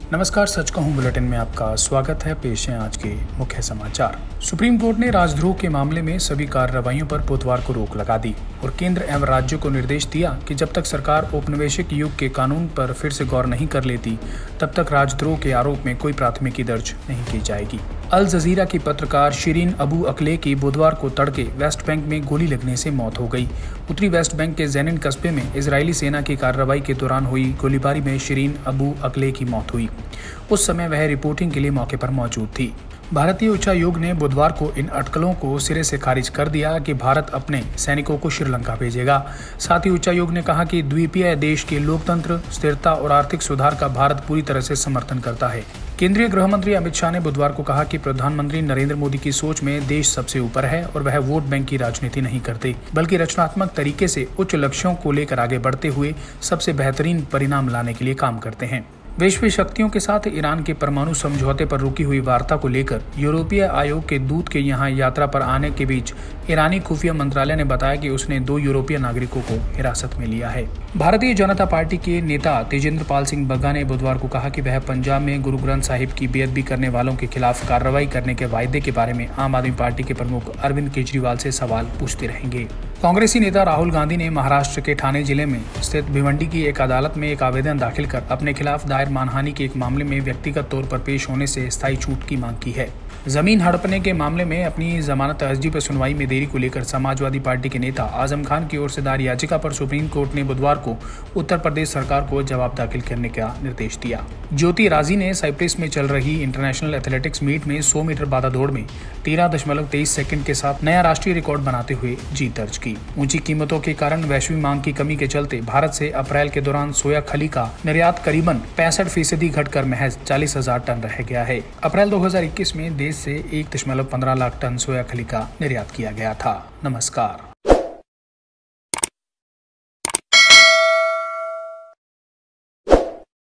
नमस्कार, सच कहूं बुलेटिन में आपका स्वागत है। पेश है आज के मुख्य समाचार। सुप्रीम कोर्ट ने राजद्रोह के मामले में सभी कार्रवाइयों पर बुधवार को रोक लगा दी और केंद्र एवं राज्यों को निर्देश दिया कि जब तक सरकार औपनिवेशिक युग के कानून पर फिर से गौर नहीं कर लेती, तब तक राजद्रोह के आरोप में कोई प्राथमिकी दर्ज नहीं की जाएगी। अल जजीरा की पत्रकार शिरीन अबू अकले की बुधवार को तड़के वेस्ट बैंक में गोली लगने से मौत हो गई। उत्तरी वेस्ट बैंक के जेनिन कस्बे में इजरायली सेना की कार्रवाई के दौरान हुई गोलीबारी में शिरीन अबू अकले की मौत हुई। उस समय वह रिपोर्टिंग के लिए मौके पर मौजूद थी। भारतीय उच्चायोग ने बुधवार को इन अटकलों को सिरे से खारिज कर दिया कि भारत अपने सैनिकों को श्रीलंका भेजेगा। साथ ही उच्चायोग ने कहा कि द्वीपीय देश के लोकतंत्र, स्थिरता और आर्थिक सुधार का भारत पूरी तरह से समर्थन करता है। केंद्रीय गृह मंत्री अमित शाह ने बुधवार को कहा कि प्रधानमंत्री नरेंद्र मोदी की सोच में देश सबसे ऊपर है और वह वोट बैंक की राजनीति नहीं करते, बल्कि रचनात्मक तरीके से उच्च लक्ष्यों को लेकर आगे बढ़ते हुए सबसे बेहतरीन परिणाम लाने के लिए काम करते हैं। वैश्विक शक्तियों के साथ ईरान के परमाणु समझौते पर रुकी हुई वार्ता को लेकर यूरोपीय आयोग के दूत के यहां यात्रा पर आने के बीच ईरानी खुफिया मंत्रालय ने बताया कि उसने 2 यूरोपीय नागरिकों को हिरासत में लिया है। भारतीय जनता पार्टी के नेता तेजेंद्र पाल सिंह बग्गा ने बुधवार को कहा कि वह पंजाब में गुरु ग्रंथ साहिब की बेअदबी करने वालों के खिलाफ कार्रवाई करने के वायदे के बारे में आम आदमी पार्टी के प्रमुख अरविंद केजरीवाल से सवाल पूछते रहेंगे। कांग्रेसी नेता राहुल गांधी ने महाराष्ट्र के ठाणे जिले में स्थित भिवंडी की एक अदालत में एक आवेदन दाखिल कर अपने खिलाफ दायर मानहानि के एक मामले में व्यक्तिगत तौर पर पेश होने से स्थायी छूट की मांग की है। जमीन हड़पने के मामले में अपनी जमानत अर्जी पर सुनवाई में देरी को लेकर समाजवादी पार्टी के नेता आजम खान की ओर से दायर याचिका पर सुप्रीम कोर्ट ने बुधवार को उत्तर प्रदेश सरकार को जवाब दाखिल करने का निर्देश दिया। ज्योति राजी ने साइप्रस में चल रही इंटरनेशनल एथलेटिक्स मीट में 100 मीटर बाधा दौड़ में 13.23 सेकंड के साथ नया राष्ट्रीय रिकॉर्ड बनाते हुए जीत दर्ज की। ऊंची कीमतों के कारण वैश्विक मांग की कमी के चलते भारत से अप्रैल के दौरान सोया खली का निर्यात करीबन 65% घटकर महज 40,000 टन रह गया है। अप्रैल 2021 में देश से 1.15 लाख टन सोया खली का निर्यात किया गया था। नमस्कार।